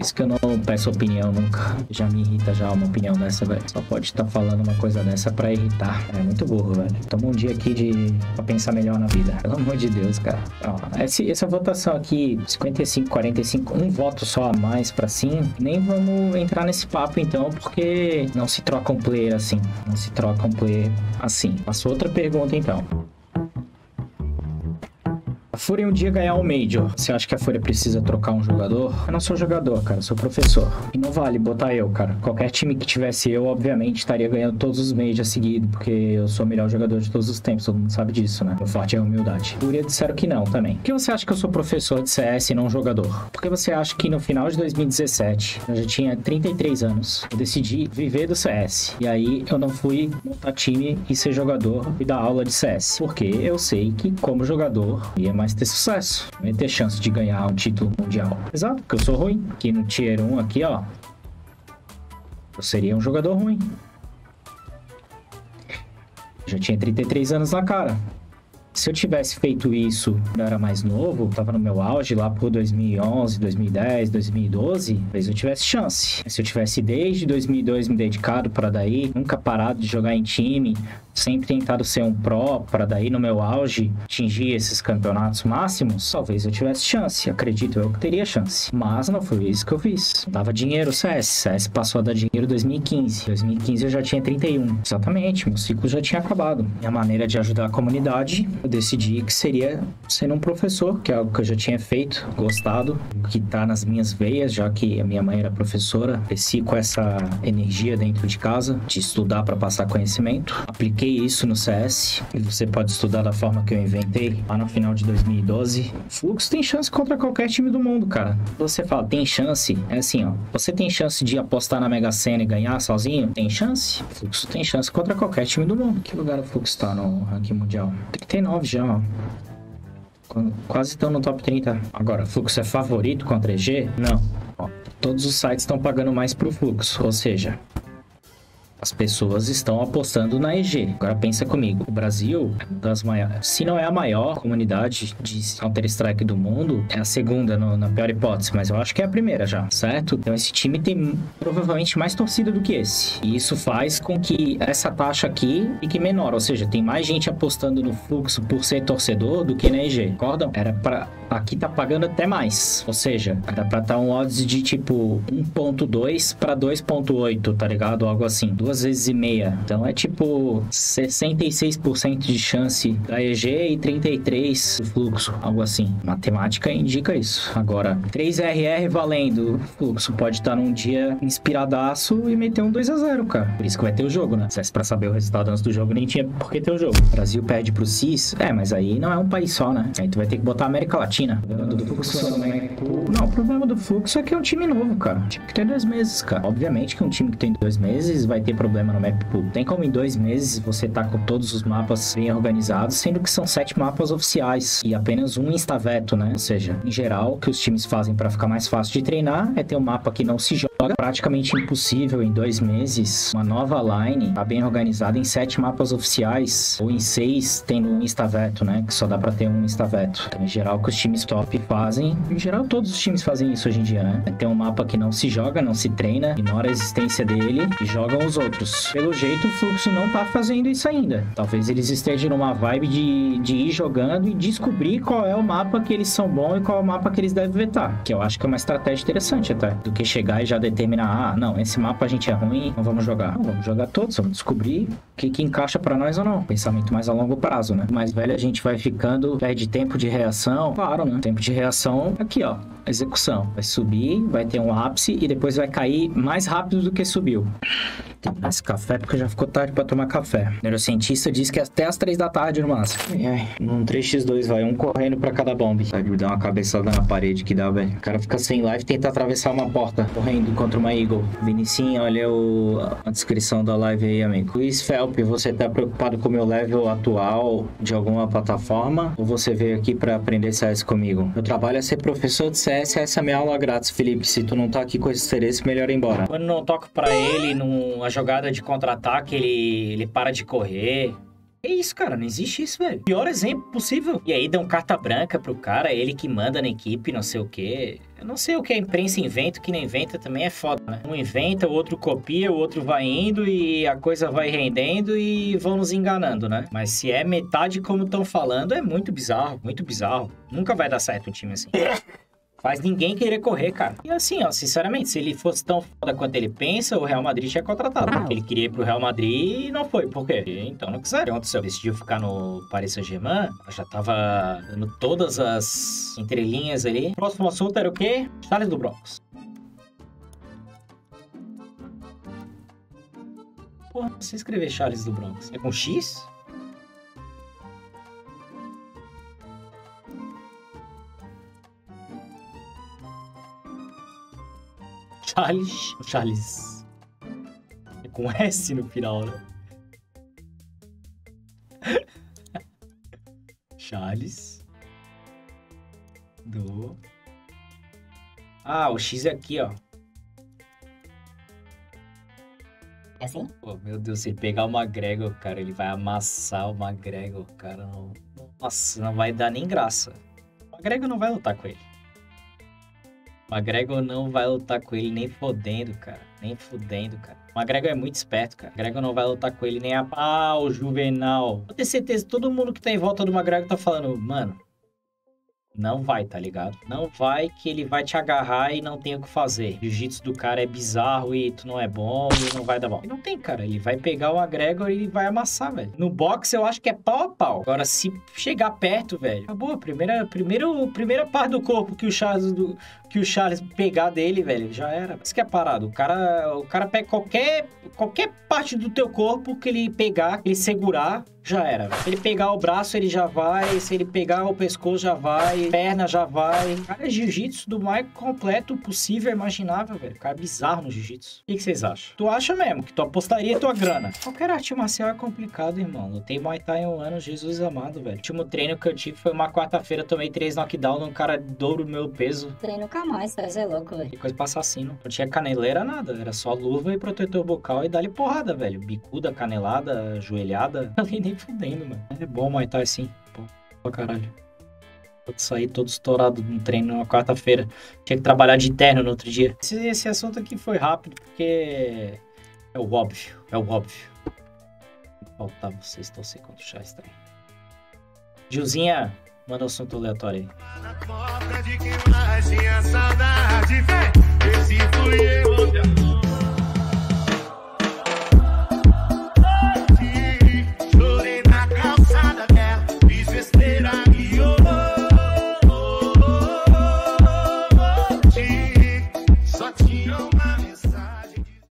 Isso que eu não peço opinião nunca. Já me irrita já uma opinião dessa, velho. Só pode estar falando uma coisa dessa pra irritar. É muito burro, velho. Toma um dia aqui pra pensar melhor na vida. Pelo amor de Deus, cara. Ó, essa votação aqui, 55, 45, um voto só a mais pra sim. Nem vamos entrar nesse papo então, porque não se troca um player assim. Não se troca um player assim. Passou outra pergunta então. A Fúria um dia ganhar um Major. Você acha que a Fúria precisa trocar um jogador? Eu não sou jogador, cara. Eu sou professor. E não vale botar eu, cara. Qualquer time que tivesse eu, obviamente, estaria ganhando todos os Majors seguidos, porque eu sou o melhor jogador de todos os tempos. Todo mundo sabe disso, né? Meu forte é a humildade. Fúria disseram que não também. Por que você acha que eu sou professor de CS e não jogador? Porque você acha que no final de 2017, eu já tinha 33 anos, eu decidi viver do CS. E aí eu não fui montar time e ser jogador e dar aula de CS. Porque eu sei que como jogador ia mais ter sucesso, não ia ter chance de ganhar um título mundial. Exato, porque eu sou ruim. Aqui no Tier 1, aqui, ó, eu seria um jogador ruim. Já tinha 33 anos na cara. Se eu tivesse feito isso quando eu era mais novo, tava no meu auge lá por 2011, 2010, 2012, talvez eu tivesse chance. Se eu tivesse desde 2002 me dedicado para daí, nunca parado de jogar em time, sempre tentado ser um pro, para daí no meu auge atingir esses campeonatos máximos, talvez eu tivesse chance. Acredito eu que teria chance. Mas não foi isso que eu fiz. Dava dinheiro o CS. CS passou a dar dinheiro em 2015. Em 2015 eu já tinha 31. Exatamente, meu ciclo já tinha acabado. Minha maneira de ajudar a comunidade, eu decidi que seria sendo um professor, que é algo que eu já tinha feito, gostado, que tá nas minhas veias, já que a minha mãe era professora. Cresci com essa energia dentro de casa, de estudar para passar conhecimento. Apliquei isso no CS, e você pode estudar da forma que eu inventei lá no final de 2012. Fluxo tem chance contra qualquer time do mundo, cara. Você fala, tem chance? É assim, ó. Você tem chance de apostar na Mega Sena e ganhar sozinho? Tem chance? Fluxo tem chance contra qualquer time do mundo. Que lugar o Fluxo tá no ranking mundial? 39 já, ó. Quase estão no top 30. Agora, Fluxo é favorito contra EG? Não. Ó, todos os sites estão pagando mais pro Fluxo, ou seja, as pessoas estão apostando na EG. Agora pensa comigo, o Brasil é uma das maiores, se não é a maior comunidade de Counter-Strike do mundo, é a segunda na pior hipótese, mas eu acho que é a primeira já, certo? Então esse time tem provavelmente mais torcida do que esse. E isso faz com que essa taxa aqui fique menor, ou seja, tem mais gente apostando no Fluxo por ser torcedor do que na EG, concordam? Era pra... Aqui tá pagando até mais, ou seja, dá pra estar um odds de tipo 1.2 para 2.8, tá ligado? Algo assim, 2 vezes e meia. Então é tipo 66% de chance da EG e 33% do Fluxo, algo assim. Matemática indica isso. Agora, 3RR valendo, o Fluxo pode estar num dia inspiradaço e meter um 2-0, cara. Por isso que vai ter o jogo, né? Se é pra saber o resultado antes do jogo, nem tinha por que ter o jogo. O Brasil perde pro CIS, mas aí não é um país só, né? Aí tu vai ter que botar a América Latina. O problema do Fluxo não, o problema do Fluxo é que é um time novo, cara. Um time que tem 2 meses, cara. Obviamente que um time que tem 2 meses vai ter problema no map pool. Tem como em 2 meses você tá com todos os mapas bem organizados, sendo que são 7 mapas oficiais e apenas um insta-veto, né? Ou seja, em geral, o que os times fazem para ficar mais fácil de treinar é ter um mapa que não se joga. Praticamente impossível em 2 meses uma nova line tá bem organizada em 7 mapas oficiais ou em 6 tendo um insta-veto, né? Que só dá para ter um insta-veto. Então, em geral, o que os times top fazem, em geral todos os times fazem isso hoje em dia, né? Tem um mapa que não se joga, não se treina, ignora a existência dele e jogam os outros. Pelo jeito o Fluxo não tá fazendo isso ainda. Talvez eles estejam numa vibe de ir jogando e descobrir qual é o mapa que eles são bons e qual é o mapa que eles devem vetar, que eu acho que é uma estratégia interessante até, do que chegar e já determinar, não, esse mapa a gente é ruim, não vamos jogar. Não, vamos jogar todos, vamos descobrir o que encaixa pra nós ou não. Pensamento mais a longo prazo, né? Mais velho a gente vai ficando, perde tempo de reação, claro, né? Tempo de reação aqui, ó, execução. Vai subir, vai ter um ápice e depois vai cair mais rápido do que subiu. Tem que tomar esse café porque já ficou tarde pra tomar café. O neurocientista diz que até às 3 da tarde no máximo. Num 3x2 vai, um correndo pra cada bombe. Vai me dar uma cabeçada na parede que dá, velho. O cara fica sem live e tenta atravessar uma porta, correndo contra uma Eagle. Vinicinho, olha a descrição da live aí, amigo. Luiz Felp, você tá preocupado com o meu level atual de alguma plataforma? Ou você veio aqui pra aprender CS comigo? Meu trabalho é ser professor de CS, essa é a minha aula grátis, Felipe. Se tu não tá aqui com esse interesse, melhor ir embora. Quando não toco pra ele numa jogada de contra-ataque, ele para de correr. É isso, cara. Não existe isso, velho. Pior exemplo possível. E aí dão carta branca pro cara, ele que manda na equipe, não sei o quê. Eu não sei o que a imprensa inventa, o que não inventa também é foda, né? Um inventa, o outro copia, o outro vai indo e a coisa vai rendendo e vão nos enganando, né? Mas se é metade como estão falando, é muito bizarro, muito bizarro. Nunca vai dar certo um time assim. Faz ninguém querer correr, cara. E assim, ó, sinceramente, se ele fosse tão foda quanto ele pensa, o Real Madrid tinha contratado. Porque ele queria ir pro Real Madrid e não foi. Por quê? Então não quiser. O que aconteceu? Decidiu ficar no Paris Saint-Germain. Já tava dando todas as entrelinhas ali. O próximo assunto era o quê? Charles do Bronx. Porra, você escrever Charles do Bronx. É com X? Charles. É com S no final, né? Charles. Do... Ah, o X é aqui, ó. É assim? Pô, meu Deus, se ele pegar o McGregor, cara, ele vai amassar o McGregor, cara. Não... Nossa, não vai dar nem graça. O McGregor não vai lutar com ele. O McGregor não vai lutar com ele nem fodendo, cara. Nem fudendo, cara. O McGregor é muito esperto, cara. O McGregor não vai lutar com ele nem a... Ah, o Juvenal. Eu tenho certeza que todo mundo que tá em volta do McGregor tá falando, mano, não vai, tá ligado? Não vai que ele vai te agarrar e não tem o que fazer. O jiu-jitsu do cara é bizarro e tu não é bom e não vai dar bom. E não tem, cara. Ele vai pegar o McGregor e vai amassar, velho. No boxe eu acho que é pau a pau. Agora, se chegar perto, velho, acabou. A primeira parte do corpo que o Charles pegar dele, velho, já era. Isso que é parado. O cara pega qualquer parte do teu corpo que ele pegar, que ele segurar, já era. Se ele pegar o braço, ele já vai. Se ele pegar o pescoço, já vai. Perna, já vai. Cara, é jiu-jitsu do mais completo possível, imaginável, velho. Cara, é bizarro no jiu-jitsu. O que vocês acham? Tu acha mesmo que tu apostaria tua grana? Qualquer arte marcial é complicado, irmão. Lutei Muay Thai há um ano, Jesus amado, velho. O último treino que eu tive foi uma quarta-feira, tomei 3 knockdown num cara dobro do meu peso. Treino nunca mais, cara. Você é louco, velho. Que coisa pra assassino. Não tinha caneleira, nada. Era só luva e protetor bucal e dá-lhe porrada, velho. Bicuda, canelada, joelhada. Ali nem fudendo, mano. É bom Muay Thai sim. Pô, pra caralho. Eu saí todo estourado no treino na quarta-feira. Tinha que trabalhar de terno no outro dia. Esse assunto aqui foi rápido porque é o óbvio. É o óbvio. Faltar vocês torcer contra o Charles também. Gilzinha, manda um assunto aleatório aí. Na porta de quem mais tinha saudade, vem. Esse fui eu. Chorei na calçada dela, fiz besteira e só tinha uma